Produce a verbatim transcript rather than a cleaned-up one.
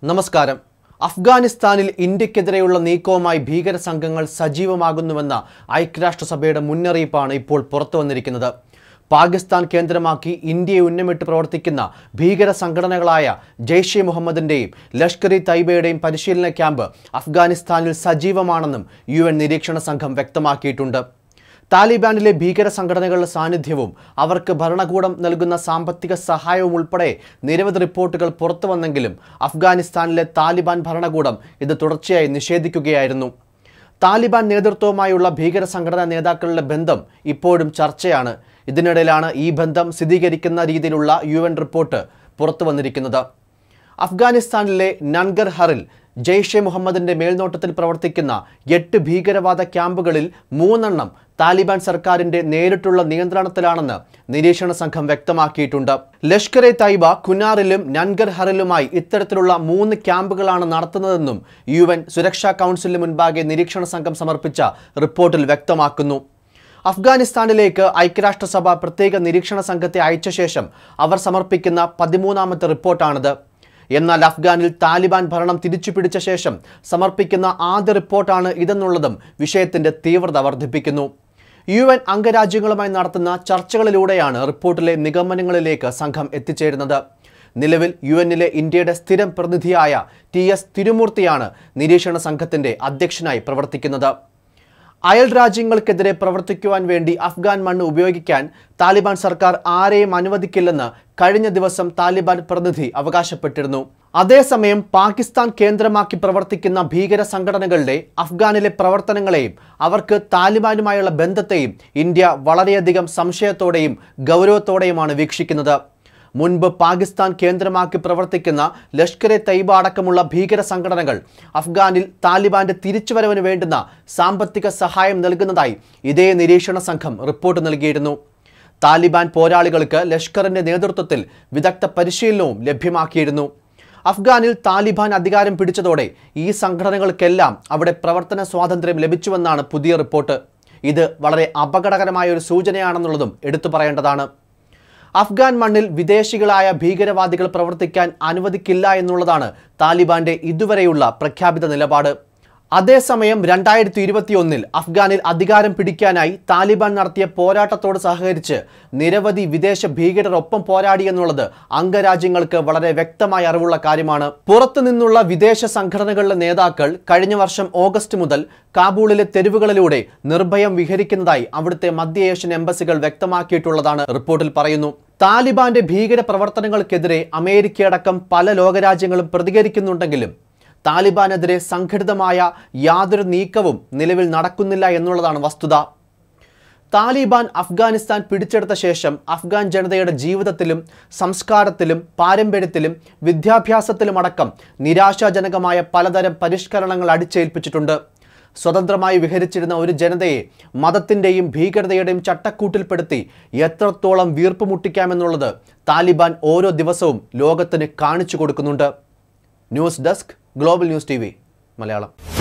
നമസ്കാരം. അഫ്ഗാനിസ്ഥാനിൽ ഇന്ത്യക്കെതിരെയുള്ള നീക്കവുമായി ഭീകര സംഘങ്ങൾ സജീവമാകുന്നുവെന്ന ഐക്യരാഷ്ട്രസഭയുടെ മുന്നറിയിപ്പാണ് ഇപ്പോൾ പുറത്തുവന്നിരിക്കുന്നത്. പാകിസ്ഥാൻ കേന്ദ്രമാക്കി ഇന്ത്യയെ ഉന്നമിട്ട് പ്രവർത്തിക്കുന്ന ഭീകര സംഘടനകളായ ജെയ്ഷെ മുഹമ്മദിന്റെയും ലഷ്കർ ഇ തൈബയുടെയും പരിശീലന ക്യാമ്പ് അഫ്ഗാനിസ്ഥാനിൽ സജീവമാണെന്നും യു എൻ നിരീക്ഷണ സംഘം വ്യക്തമാക്കിയിട്ടുണ്ട്. താലിബാനിലെ ഭീകര സംഘടനകളുടെ സാന്നിധ്യവും അവർക്ക് ഭരണകൂടം നൽകുന്ന സാമ്പത്തിക സഹായവും ഉൾപ്പെടെ നിരവധി റിപ്പോർട്ടുകൾ പുറത്തു വന്നെങ്കിലും അഫ്ഗാനിസ്ഥാനിലെ താലിബാൻ ഭരണകൂടം ഇത് തുടർച്ചയായി നിഷേധിക്കുകയായിരുന്നു. താലിബാൻ നേതൃത്വവുമായുള്ള ഭീകര സംഘടനാ നേതാക്കളുടെ ബന്ധം ഇപ്പോഴും ചർച്ചയാണ്. ഇതിനിടയിലാണ് ഈ ബന്ധം സ്ഥിരീകരിക്കുന്ന രീതിയിലുള്ള യു എൻ റിപ്പോർട്ട് പുറത്തു വന്നിരിക്കുന്നത്. അഫ്ഗാനിസ്ഥാനിലെ നൻഗർഹറിൽ ജെയ്ഷെ മുഹമ്മദിന്റെ മേൽനോട്ടത്തിൽ പ്രവർത്തിക്കുന്ന എട്ട് ഭീകരവാദ ക്യാമ്പുകളിൽ മൂന്നെണ്ണം താലിബാൻ സർക്കാരിന്റെ നേരിട്ടുള്ള നിയന്ത്രണത്തിലാണെന്ന് നിരീക്ഷണ സംഘം വ്യക്തമാക്കിയിട്ടുണ്ട്. ലഷ്കർ ഇ തൈബ കുനാറിലും നൻഗർഹറിലുമായി ഇത്തരത്തിലുള്ള മൂന്ന് ക്യാമ്പുകളാണ് നടത്തുന്നതെന്നും യു എൻ സുരക്ഷാ കൗൺസിലിന് മുൻപാകെ നിരീക്ഷണ സംഘം സമർപ്പിച്ച റിപ്പോർട്ടിൽ വ്യക്തമാക്കുന്നു. അഫ്ഗാനിസ്ഥാനിലേക്ക് ഐക്യരാഷ്ട്രസഭ പ്രത്യേക നിരീക്ഷണ സംഘത്തെ അയച്ച ശേഷം അവർ സമർപ്പിക്കുന്ന പതിമൂന്നാമത്തെ റിപ്പോർട്ടാണിത്. എന്നാൽ അഫ്ഗാനിൽ താലിബാൻ ഭരണം തിരിച്ചുപിടിച്ച ശേഷം സമർപ്പിക്കുന്ന ആദ്യ റിപ്പോർട്ടാണ് ഇതെന്നുള്ളതും വിഷയത്തിന്റെ തീവ്രത വർദ്ധിപ്പിക്കുന്നു. യു എൻ അംഗരാജ്യങ്ങളുമായി നടത്തുന്ന ചർച്ചകളിലൂടെയാണ് റിപ്പോർട്ടിലെ നിഗമനങ്ങളിലേക്ക് സംഘം എത്തിച്ചേരുന്നത്. നിലവിൽ യു എന്നിലെ ഇന്ത്യയുടെ സ്ഥിരം പ്രതിനിധിയായ ടി എസ് തിരുമൂർത്തിയാണ് നിരീക്ഷണ സംഘത്തിന്റെ അധ്യക്ഷനായി പ്രവർത്തിക്കുന്നത്. അയൽ രാജ്യങ്ങൾക്കെതിരെ പ്രവർത്തിക്കുവാൻ വേണ്ടി അഫ്ഗാൻ മണ്ണ് ഉപയോഗിക്കാൻ താലിബാൻ സർക്കാർ ആരെയും അനുവദിക്കില്ലെന്ന് കഴിഞ്ഞ ദിവസം താലിബാൻ പ്രതിനിധി അവകാശപ്പെട്ടിരുന്നു. അതേസമയം പാകിസ്ഥാൻ കേന്ദ്രമാക്കി പ്രവർത്തിക്കുന്ന ഭീകര സംഘടനകളുടെ അഫ്ഗാനിലെ പ്രവർത്തനങ്ങളെയും അവർക്ക് താലിബാനുമായുള്ള ബന്ധത്തെയും ഇന്ത്യ വളരെയധികം സംശയത്തോടെയും ഗൗരവത്തോടെയുമാണ് വീക്ഷിക്കുന്നത്. മുൻപ് പാകിസ്ഥാൻ കേന്ദ്രമാക്കി പ്രവർത്തിക്കുന്ന ലഷ്കർ ഇ തൈബ അടക്കമുള്ള ഭീകര സംഘടനകൾ അഫ്ഗാനിൽ താലിബാന്റെ തിരിച്ചുവരവിന് വേണ്ടുന്ന സാമ്പത്തിക സഹായം നൽകുന്നതായി ഇതേ നിരീക്ഷണ സംഘം റിപ്പോർട്ട് നൽകിയിരുന്നു. താലിബാൻ പോരാളികൾക്ക് ലഷ്കറിന്റെ നേതൃത്വത്തിൽ വിദഗ്ധ പരിശീലനവും ലഭ്യമാക്കിയിരുന്നു. അഫ്ഗാനിൽ താലിബാൻ അധികാരം പിടിച്ചതോടെ ഈ സംഘടനകൾക്കെല്ലാം അവിടെ പ്രവർത്തന സ്വാതന്ത്ര്യം ലഭിച്ചുവെന്നാണ് പുതിയ റിപ്പോർട്ട്. ഇത് വളരെ അപകടകരമായ ഒരു സൂചനയാണെന്നുള്ളതും എടുത്തു പറയേണ്ടതാണ്. അഫ്ഗാൻ മണ്ണിൽ വിദേശികളായ ഭീകരവാദികൾ പ്രവർത്തിക്കാൻ അനുവദിക്കില്ല എന്നുള്ളതാണ് താലിബാന്റെ ഇതുവരെയുള്ള പ്രഖ്യാപിത നിലപാട്. അതേസമയം രണ്ടായിരത്തി ഇരുപത്തി ഒന്നിൽ അഫ്ഗാനിൽ അധികാരം പിടിക്കാനായി താലിബാൻ നടത്തിയ പോരാട്ടത്തോട് സഹകരിച്ച് നിരവധി വിദേശ ഭീകരർ ഒപ്പം പോരാടിയെന്നുള്ളത് അംഗരാജ്യങ്ങൾക്ക് വളരെ വ്യക്തമായ അറിവുള്ള കാര്യമാണ്. പുറത്തു നിന്നുള്ള വിദേശ സംഘടനകളുടെ നേതാക്കൾ കഴിഞ്ഞ വർഷം ഓഗസ്റ്റ് മുതൽ കാബൂളിലെ തെരുവുകളിലൂടെ നിർഭയം വിഹരിക്കുന്നതായി അവിടുത്തെ മധ്യ ഏഷ്യൻ എംബസികൾ വ്യക്തമാക്കിയിട്ടുള്ളതാണ് റിപ്പോർട്ടിൽ പറയുന്നു. താലിബാന്റെ ഭീകര പ്രവർത്തനങ്ങൾക്കെതിരെ അമേരിക്കയടക്കം പല ലോകരാജ്യങ്ങളും പ്രതികരിക്കുന്നുണ്ടെങ്കിലും താലിബാനെതിരെ സംഘടിതമായ യാതൊരു നീക്കവും നിലവിൽ നടക്കുന്നില്ല എന്നുള്ളതാണ് വസ്തുത. താലിബാൻ അഫ്ഗാനിസ്ഥാൻ പിടിച്ചെടുത്ത ശേഷം അഫ്ഗാൻ ജനതയുടെ ജീവിതത്തിലും സംസ്കാരത്തിലും പാരമ്പര്യത്തിലും വിദ്യാഭ്യാസത്തിലുമടക്കം നിരാശാജനകമായ പലതരം പരിഷ്കരണങ്ങൾ അടിച്ചേൽപ്പിച്ചിട്ടുണ്ട്. സ്വതന്ത്രമായി വിഹരിച്ചിരുന്ന ഒരു ജനതയെ മതത്തിൻ്റെയും ഭീകരതയുടെയും ചട്ടക്കൂട്ടിൽപ്പെടുത്തി എത്രത്തോളം വീർപ്പ് മുട്ടിക്കാമെന്നുള്ളത് താലിബാൻ ഓരോ ദിവസവും ലോകത്തിന് കാണിച്ചു കൊടുക്കുന്നുണ്ട്. News desk, global news T V Malayalam.